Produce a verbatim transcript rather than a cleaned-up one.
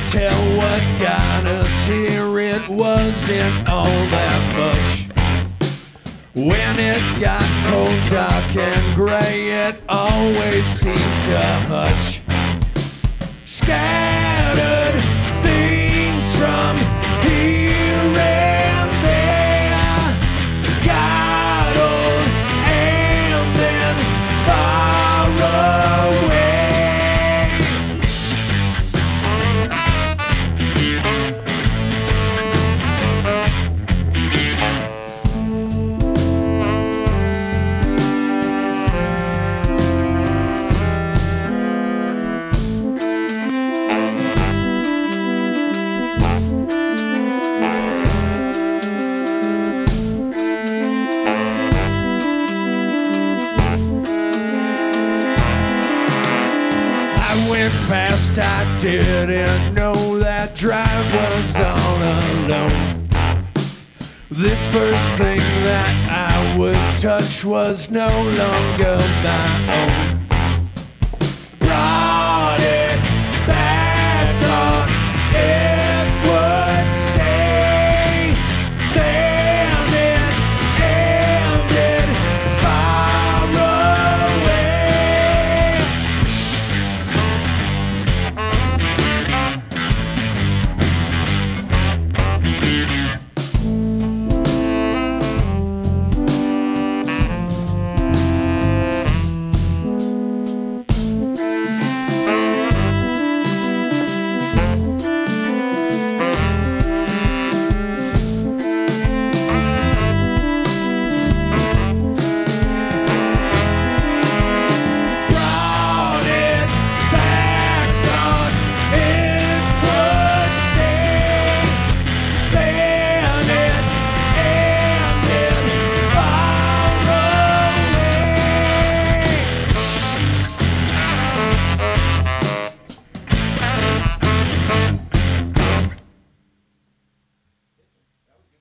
tell what got us here. It wasn't all that much. When it got cold, dark and gray, it always seems to hush. Scattered things from here and there, got old and then far away. Fast, I didn't know that drive was all alone. This first thing that I would touch was no longer my own.